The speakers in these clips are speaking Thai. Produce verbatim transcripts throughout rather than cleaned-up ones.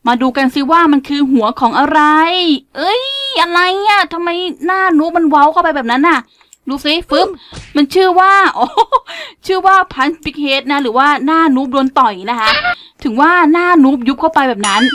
มาดูกันซิว่ามันคือหัวของอะไรเอ้ยอะไรอ่ะทำไมหน้านูบมันเว้าเข้าไปแบบนั้นน่ะดูสิฟึบมันชื่อว่าโอ้ชื่อว่าพันช์บิ๊กเฮดนะหรือว่าหน้านูบโดนต่อยนะคะถึงว่าหน้านูบยุบเข้าไปแบบนั้น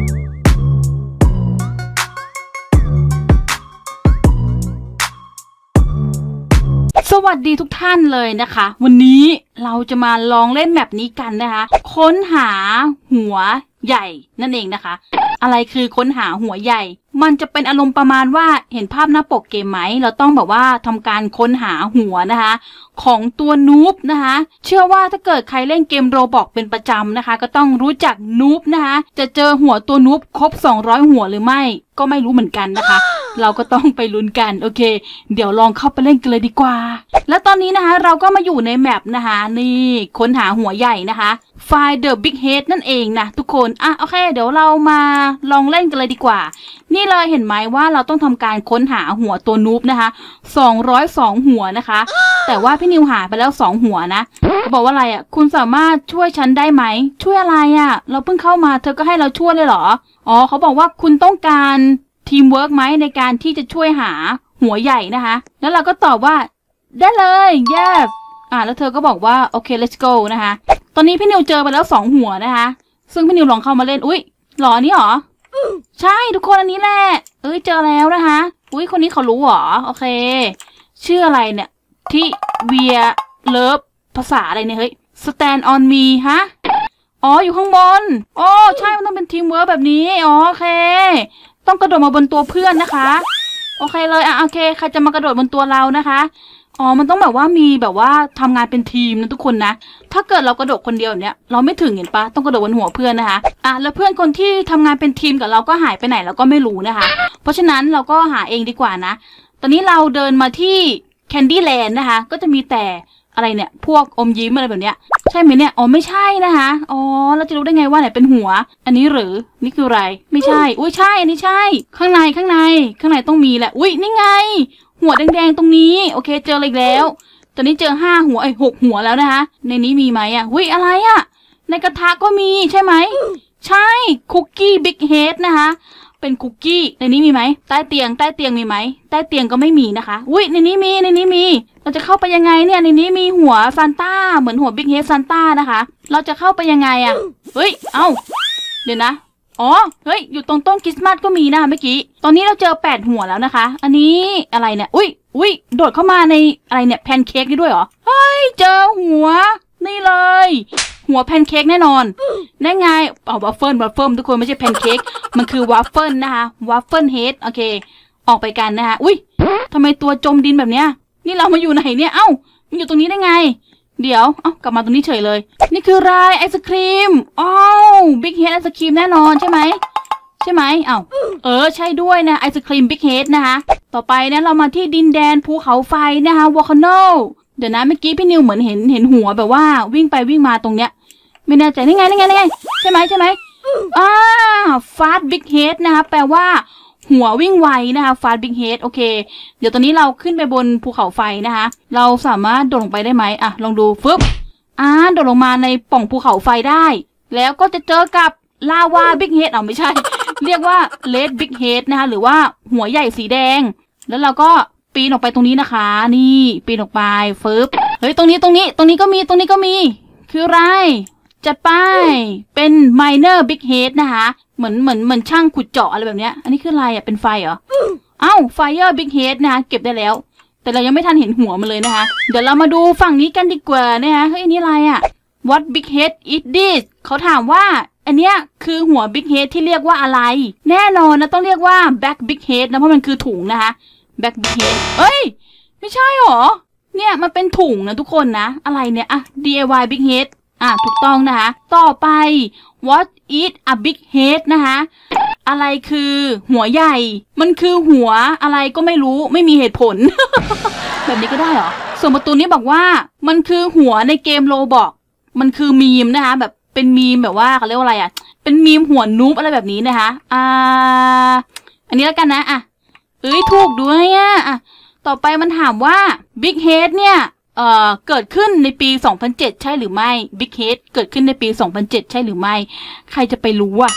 สวัสดีทุกท่านเลยนะคะวันนี้เราจะมาลองเล่นแบบนี้กันนะคะค้นหาหัวใหญ่นั่นเองนะคะอะไรคือค้นหาหัวใหญ่มันจะเป็นอารมณ์ประมาณว่าเห็นภาพหน้าปกเกมไหมเราต้องแบบว่าทำการค้นหาหัวนะคะของตัวนูบนะคะเชื่อว่าถ้าเกิดใครเล่นเกมโรบอกเป็นประจำนะคะก็ต้องรู้จักนูบนะคะจะเจอหัวตัวนูบครบสองร้อยหัวหรือไม่ก็ไม่รู้เหมือนกันนะคะเราก็ต้องไปลุ้นกันโอเคเดี๋ยวลองเข้าไปเล่นกันเลยดีกว่าและตอนนี้นะคะเราก็มาอยู่ในแมปนะคะนี่ค้นหาหัวใหญ่นะคะไฟล์ The Big Head นั่นเองนะทุกคนอ่ะโอเคเดี๋ยวเรามาลองเล่นกันเลยดีกว่านี่เลยเห็นไหมว่าเราต้องทำการค้นหาหัวตัวนูบนะคะสองร้อยสองหัวนะคะแต่ว่าพี่นิวหาไปแล้วสองหัวนะเขาบอกว่าอะไรอ่ะคุณสามารถช่วยฉันได้ไหมช่วยอะไรอ่ะเราเพิ่งเข้ามาเธอก็ให้เราช่วยเลยเหรออ๋อเขาบอกว่าคุณต้องการทีมเวิร์กไหมในการที่จะช่วยหาหัวใหญ่นะคะแล้วเราก็ตอบว่าได้เลย yes อ่ะแล้วเธอก็บอกว่าโอเค let's go นะคะตอนนี้พี่นิวเจอไปแล้วสองหัวนะคะซึ่งพี่นิวลองเข้ามาเล่นอุ๊ยหรอนี่หรอใช่ทุกคนอันนี้แหละเอ้ยเจอแล้วนะคะอุ๊ยคนนี้เขารู้หรอโอเคชื่ออะไรเนี่ยที่เวียเลิฟภาษาอะไรเนี่ยเฮ้ย stand on me ฮะอ๋ออยู่ข้างบนโอ้ใช่มันต้องเป็นทีมเวิร์กแบบนี้อ๋อโอเคต้องกระโดดมาบนตัวเพื่อนนะคะโอเคเลยอ่ะโอเคใครจะมากระโดดบนตัวเรานะคะอ๋อมันต้องแบบว่ามีแบบว่าทำงานเป็นทีมนะทุกคนนะถ้าเกิดเรากระโดดคนเดียวเนี่ยเราไม่ถึงเห็นปะต้องกระโดดบนหัวเพื่อนนะคะอ่ะแล้วเพื่อนคนที่ทำงานเป็นทีมกับเราก็หายไปไหนเราก็ไม่รู้นะคะเพราะฉะนั้นเราก็หาเองดีกว่านะตอนนี้เราเดินมาที่แคนดี้แลนด์นะคะก็จะมีแต่อะไรเนี่ยพวกอมยิ้มอะไรแบบเนี้ยใช่ไหมเนี่ยอ๋อไม่ใช่นะคะอ๋อเราจะรู้ได้ไงว่าไหนเป็นหัวอันนี้หรือนี่คืออะไรไม่ใช่อุ้ยใช่อันนี้ใช่ข้างในข้างในข้างในต้องมีแหละอุ้ยนี่ไงหัวแดงๆตรงนี้โอเคเจอเลยแล้วตอนนี้เจอห้าหัวไอ้หกหัวแล้วนะคะในนี้มีไหมอ่ะอุ้ยอะไรอ่ะในกระทะก็มีใช่ไหมใช่คุกกี้บิ๊กเฮดนะคะเป็นคุกกี้ในนี้มีไหมใต้เตียงใต้เตียงมีไหมใต้เตียงก็ไม่มีนะคะอุ้ยในนี้มีในนี้มีเราจะเข้าไปยังไงเนี่ยในนี้มีหัวซานต้าเหมือนหัวบิ๊กเฮดซานต้านะคะเราจะเข้าไปยังไงอ่ะเฮ้ยเอ้าเดี๋ยวนะอ๋อเฮ้ยอยู่ตรงต้นคริสต์มาสก็มีนะเมื่อกี้ตอนนี้เราเจอแปดหัวแล้วนะคะอันนี้อะไรเนี่ยอุ้ยอุ้ยโดดเข้ามาในอะไรเนี่ยแพนเค้กนี่ด้วยเหรอเฮ้ยเจอหัวนี่เลยหัวแพนเค้กแน่นอนได้ไงเอาวัฟเฟิลวัฟเฟิลทุกคนไม่ใช่แพนเค้กมันคือวัฟเฟิลนะคะวัฟเฟิลเฮดโอเคออกไปกันนะคะอุ้ยทำไมตัวจมดินแบบเนี้ยนี่เรามาอยู่ไหนเนี่ยเอ้ามันอยู่ตรงนี้ได้ไงเดี๋ยวเอ้ากลับมาตรงนี้เฉยเลยนี่คืออะไรไอศครีมอ้าวบิ๊กเฮดไอศครีมแน่นอนใช่ไหมใช่ไหมเอ้าเออใช่ด้วยนะไอศครีมบิ๊กเฮดนะคะต่อไปนะเรามาที่ดินแดนภูเขาไฟนะคะวอลคาโนเดี๋ยวนะเมื่อกี้พี่นิวเหมือนเห็นเห็นหัวแบบว่าวิ่งไปวิ่งมาตรงเนี้ยไม่แน่ใจนี่ไงนี่ไงนี่ไงใช่ไหมใช่ไหมอ่าฟาสต์บิ๊กเฮดนะคะแปลว่าหัววิ่งไวนะคะฟาสต์บิ๊กเฮดโอเคเดี๋ยวตอนนี้เราขึ้นไปบนภูเขาไฟนะคะเราสามารถโดดลงไปได้ไหมอ่ะลองดูฟึบอ่าโดดลงมาในปล่องภูเขาไฟได้แล้วก็จะเจอกับลาวาบิ๊กเฮดเอาไม่ใช่ เรียกว่าเลดบิ๊กเฮดนะคะหรือว่าหัวใหญ่สีแดงแล้วเราก็ปีนออกไปตรงนี้นะคะนี่ปีนออกไปฟึบเฮ้ยตรงนี้ตรงนี้ตรงนี้ก็มีตรงนี้ก็มีคืออะไรจัดไปเป็น minor big head นะคะเหมือนเหมือนเหมือนช่างขุดเจาะอะไรแบบเนี้ยอันนี้คืออะไรอ่ะเป็นไฟเหรอเอ้า fire big head นะคะเก็บได้แล้วแต่เรายังไม่ทันเห็นหัวมันเลยนะคะเดี๋ยวเรามาดูฝั่งนี้กันดีกว่านะคะเฮ้ยอันนี้อะไรอ่ะ what big head is this เขาถามว่าอันเนี้ยคือหัว big head ที่เรียกว่าอะไรแน่นอนนะต้องเรียกว่า back big head นะเพราะมันคือถุงนะคะ back big head เอ้ยไม่ใช่หรอเนี่ยมันเป็นถุงนะทุกคนนะอะไรเนี่ยอะ ดี ไอ วาย big head อ่ะถูกต้องนะคะต่อไป what is a big head นะคะอะไรคือหัวใหญ่มันคือหัวอะไรก็ไม่รู้ไม่มีเหตุผล แบบนี้ก็ได้เหรอส่วนประตูนี้บอกว่ามันคือหัวในเกมโรบอกมันคือมีมนะคะแบบเป็นมีมแบบว่าเขาเรียกว่าอะไรอ่ะเป็นมีมหัวนูบอะไรแบบนี้นะคะอ่าอันนี้แล้วกันนะอ่ะเอ้ยถูกด้วยอ่ะอ่ะต่อไปมันถามว่า Big Head เนี่ยเอ่อเกิดขึ้นในปีสองพันเจ็ดใช่หรือไม่ Big Head เกิดขึ้นในปีสองพันเจ็ดใช่หรือไม่ใครจะไปรู้อ่ะ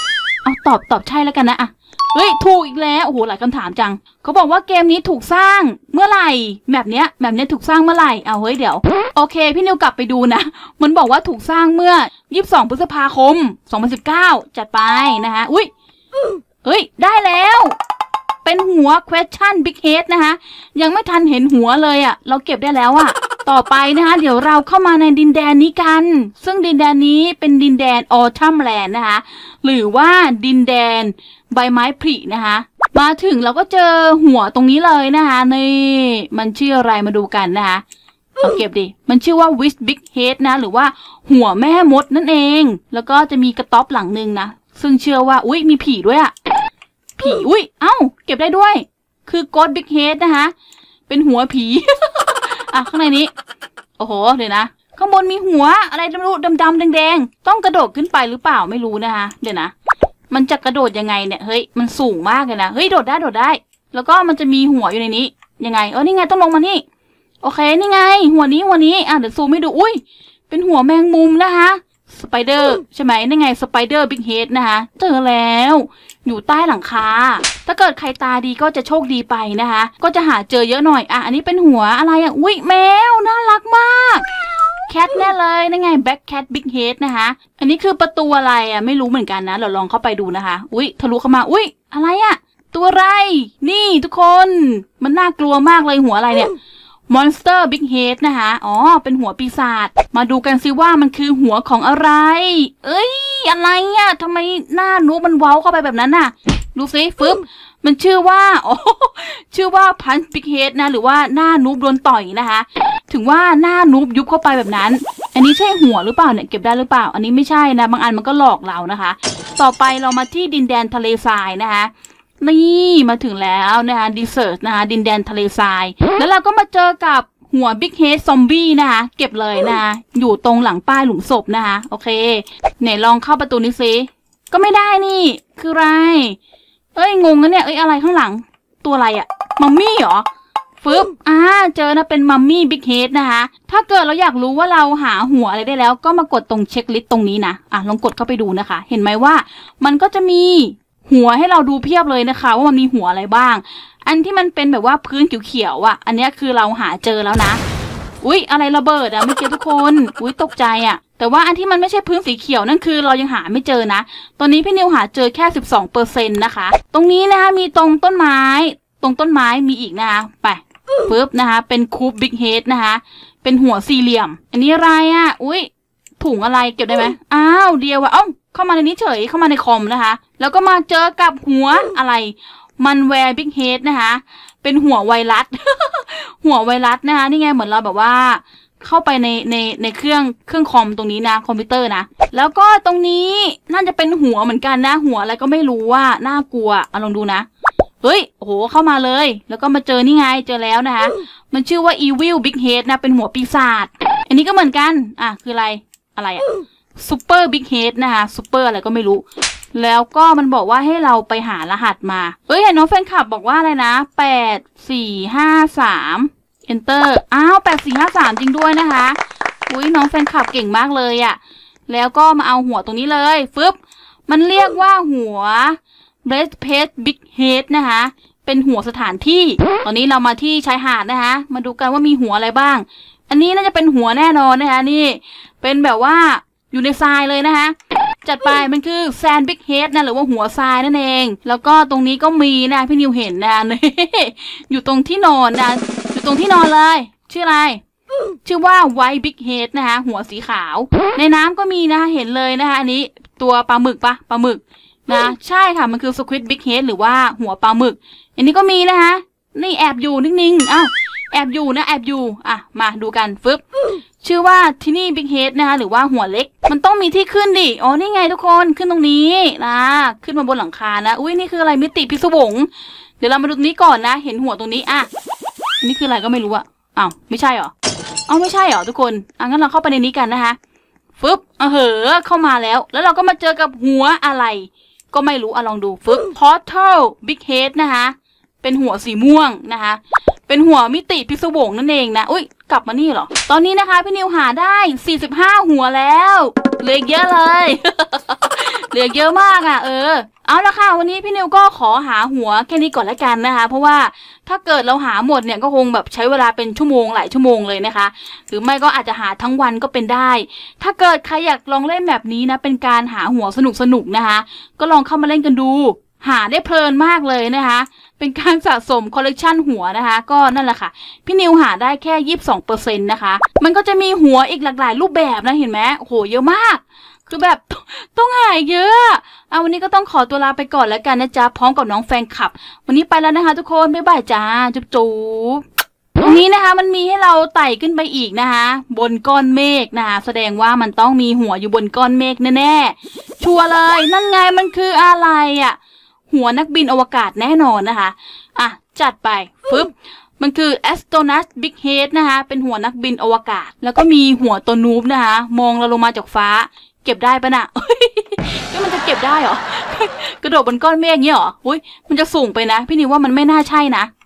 เอาตอบตอบใช่แล้วกันนะอะเฮ้ยถูกอีกแล้วโอ้โหหลายคำถามจังเขาบอกว่าเกมนี้ถูกสร้างเมื่อไหร่แบบเนี้ยแบบเนี้ยถูกสร้างเมื่อไหร่เอาเฮ้ยเดี๋ยวโอเคพี่นิวกลับไปดูนะมันบอกว่าถูกสร้างเมื่อยี่สิบสองพฤษภาคมสองพันสิบเก้าจัดไปนะคะอุ้ยเฮ้ยได้แล้วเป็นหัว question big head นะคะยังไม่ทันเห็นหัวเลยอะเราเก็บได้แล้วอะต่อไปนะคะเดี๋ยวเราเข้ามาในดินแดนนี้กันซึ่งดินแดนนี้เป็นดินแดน Autumn Land นะคะหรือว่าดินแดนใบไม้ผลินะคะมาถึงเราก็เจอหัวตรงนี้เลยนะคะนี่มันชื่ออะไรมาดูกันนะคะเอาเก็บดิมันชื่อว่า Wish Big Head นะหรือว่าหัวแม่มดนั่นเองแล้วก็จะมีกระต๊อบหลังนึงนะซึ่งเชื่อว่าอุ้ยมีผีด้วยอะผีอุ้ยเอ้าเก็บได้ด้วยคือ Ghost Big Head นะคะเป็นหัวผี อ่ะข้างในนี้โอ้โหเดี๋ยวนะข้างบนมีหัวอะไรไม่รู้ดำๆแดงๆต้องกระโดดขึ้นไปหรือเปล่าไม่รู้นะคะเดี๋ยวนะมันจะกระโดดยังไงเนี่ยเฮ้ยมันสูงมากเลยนะเฮ้ยโดดได้โดดได้แล้วก็มันจะมีหัวอยู่ในนี้ยังไงเออนี่ไงต้องลงมานี่โอเคนี่ไงหัวนี้หัวนี้อ่ะเดี๋ยวซูมให้ดูอุ้ยเป็นหัวแมงมุมนะคะสไปเดอร์ใช่ไหมนี่ไงสไปเดอร์บิ๊กเฮดนะคะเจอแล้วอยู่ใต้หลังคาถ้าเกิดใครตาดีก็จะโชคดีไปนะคะก็จะหาเจอเยอะหน่อยอ่ะอันนี้เป็นหัวอะไรอ่ะอุ้ยแมวน่ารักมากแคทแน่เลยนี่ไงแบ็คแคทบิ๊กเฮดนะคะอันนี้คือประตูอะไรอ่ะไม่รู้เหมือนกันนะเราลองเข้าไปดูนะคะอุ้ยทะลุเข้ามาอุ้ยอะไรอ่ะตัวอะไรนี่ทุกคนมันน่ากลัวมากเลยหัวอะไรเนี่ยMonster Big Head นะคะอ๋อเป็นหัวปีศาจมาดูกันซิว่ามันคือหัวของอะไรเอ้ยอะไรอ่ะทำไมหน้านูมันเว้าเข้าไปแบบนั้นน่ะดูซิฟึบมันชื่อว่าอ๋อชื่อว่า Punch Big Head นะหรือว่าหน้านูบโดนต่อยนะคะถึงว่าหน้านูบยุบเข้าไปแบบนั้นอันนี้ใช่หัวหรือเปล่าเนี่ยเก็บได้หรือเปล่าอันนี้ไม่ใช่นะบางอันมันก็หลอกเรานะคะต่อไปเรามาที่ดินแดนทะเลทรายนะคะนี่มาถึงแล้วนะคะดีเซอร์ตนะคะดินแดนทะเลทรายแล้วเราก็มาเจอกับหัวบิ๊กเฮดซอมบี้นะคะเก็บเลยนะคะอยู่ตรงหลังป้ายหลุมศพนะคะโอเคไหนลองเข้าประตูนี้ซิก็ไม่ได้นี่คืออะไรเอ้ยงงนะเนี่ยเอ้ยอะไรข้างหลังตัวอะไรอะมัมมี่เหรอฟึบอ่าเจอนะเป็นมัมมี่บิ๊กเฮดนะคะถ้าเกิดเราอยากรู้ว่าเราหาหัวอะไรได้แล้วก็มากดตรงเช็คลิสต์ตรงนี้นะอ่ะลองกดเข้าไปดูนะคะเห็นไหมว่ามันก็จะมีหัวให้เราดูเพียบเลยนะคะว่ามันมีหัวอะไรบ้างอันที่มันเป็นแบบว่าพื้นเขียวๆอ่ะอันนี้คือเราหาเจอแล้วนะอุ๊ยอะไรระเบิดอ่ะเมื่อกี้ทุกคนอุ๊ยตกใจอ่ะแต่ว่าอันที่มันไม่ใช่พื้นสีเขียวนั่นคือเรายังหาไม่เจอนะตอนนี้พี่นิวหาเจอแค่ สิบสองเปอร์เซ็นต์ นะคะตรงนี้นะคะมีตรงต้นไม้ตรงต้นไม้มีอีกนะคะไปปึ๊บนะคะเป็นคูปบิ๊กเฮดนะคะเป็นหัวสี่เหลี่ยมอันนี้อะไรอ่ะอุ๊ยถุงอะไรเก็บได้ไหมอ้าวเดียวอ่ะเอ้าเข้ามาในนี้เฉยเข้ามาในคอมนะคะแล้วก็มาเจอกับหัวอะไรมันแวร์บิ๊กเฮดนะคะเป็นหัวไวรัส หัวไวรัสนะคะนี่ไงเหมือนเราแบบว่าเข้าไปในในในเครื่องเครื่องคอมตรงนี้นะคอมพิวเตอร์นะแล้วก็ตรงนี้น่าจะเป็นหัวเหมือนกันนะหัวอะไรก็ไม่รู้ว่าน่ากลัวเอาลองดูนะเฮ้ยโอ้โหเข้ามาเลยแล้วก็มาเจอนี่ไงเจอแล้วนะคะมันชื่อว่า Evil Big Head นะเป็นหัวปีศาจอันนี้ก็เหมือนกันอ่ะคืออะไรอะไรอ่ะซูเปอร์บิ๊กเฮดนะคะซูเปอร์อะไรก็ไม่รู้แล้วก็มันบอกว่าให้เราไปหารหัสมาเอ้ยเห็นน้องแฟนคลับบอกว่าอะไรนะแปดสี่ห้าสาม enter อ้าวแปดสี่ห้าสามจริงด้วยนะคะอุ้ยน้องแฟนคลับเก่งมากเลยอะแล้วก็มาเอาหัวตรงนี้เลยฟึบมันเรียกว่าหัว Red Page Big Head นะคะเป็นหัวสถานที่ตอนนี้เรามาที่ชายหาดนะคะมาดูกันว่ามีหัวอะไรบ้างอันนี้น่าจะเป็นหัวแน่นอนนะคะนี่เป็นแบบว่าอยู่ในทรายเลยนะคะจัดไปมันคือแซนบิ๊กเฮดนะหรือว่าหัวทรายนั่นเองแล้วก็ตรงนี้ก็มีนะพี่นิวเห็นนะ อยู่ตรงที่นอนนะอยู่ตรงที่นอนเลยชื่ออะไรชื่อว่าไวท์บิ๊กเฮดนะคะหัวสีขาวในน้ำก็มีนะเห็นเลยนะคะอันนี้ตัวปลาหมึกปะปลาหมึกนะใช่ค่ะมันคือสควิดบิ๊กเฮดหรือว่าหัวปลาหมึกอันนี้ก็มีนะคะนี่แอบอยู่นิ่งๆอ้าวแอบอยู่นะแอบอยู่อ่ะมาดูกันฟึบชื่อว่าที่นี่บิ๊กเฮดนะคะหรือว่าหัวเล็กมันต้องมีที่ขึ้นดิอ๋อนี่ไงทุกคนขึ้นตรงนี้นะขึ้นมาบนหลังคานะอุ้ยนี่คืออะไรมิติพิศวงเดี๋ยวเรามาดูตรงนี้ก่อนนะเห็นหัวตรงนี้อ่ะนี่คืออะไรก็ไม่รู้อะอ้าวไม่ใช่หรออ้าวไม่ใช่หรอทุกคนอ่ะงั้นเราเข้าไปในนี้กันนะคะฟึบเออเหอะเข้ามาแล้วแล้วเราก็มาเจอกับหัวอะไรก็ไม่รู้อ่ะลองดูฟึบ Portal Big Head นะคะเป็นหัวสีม่วงนะคะเป็นหัวมิติพิศวงนั่นเองนะอุ้ยกลับมานี่เหรอตอนนี้นะคะพี่นิวหาได้สี่สิบห้าหัวแล้วเหลือเยอะเลย เหลือเยอะมากอ่ะเออเอาละค่ะวันนี้พี่นิวก็ขอหาหัวแค่นี้ก่อนละกันนะคะเพราะว่าถ้าเกิดเราหาหมดเนี่ยก็คงแบบใช้เวลาเป็นชั่วโมงหลายชั่วโมงเลยนะคะหรือไม่ก็อาจจะหาทั้งวันก็เป็นได้ถ้าเกิดใครอยากลองเล่นแบบนี้นะเป็นการหาหัวสนุกสนุกนะคะก็ลองเข้ามาเล่นกันดูหาได้เพลินมากเลยนะคะเป็นการสะสมคอลเลกชันหัวนะคะก็นั่นแหละค่ะพี่นิวหาได้แค่ ยี่สิบสองเปอร์เซ็นต์ นะคะมันก็จะมีหัวอีกหลากหลายรูปแบบนะเห็นไหมโอ้โหเยอะมากคือแบบต้องหายเยอะเอาวันนี้ก็ต้องขอตัวลาไปก่อนแล้วกันนะจ๊ะพร้อมกับน้องแฟนคลับวันนี้ไปแล้วนะคะทุกคนบ๊ายบายจ้าจุ๊บจุ๊บตรงนี้นะคะมันมีให้เราไต่ขึ้นไปอีกนะคะบนก้อนเมฆนะคะแสดงว่ามันต้องมีหัวอยู่บนก้อนเมฆแน่ๆชัวร์เลยนั่นไงมันคืออะไรอ่ะหัวนักบินอวกาศแน่นอนนะคะอ่ะจัดไปฟึบมันคือ Astronaut Big Head นะคะเป็นหัวนักบินอวกาศแล้วก็มีหัวตัวนูบนะคะมองเราลงมาจากฟ้าเก็บได้ปะน่ะก็มันจะเก็บได้เหรอกระโดดบนก้อนเมฆเงี้ยเหรออุ้ยมันจะสูงไปนะพี่นิวว่ามันไม่น่าใช่นะ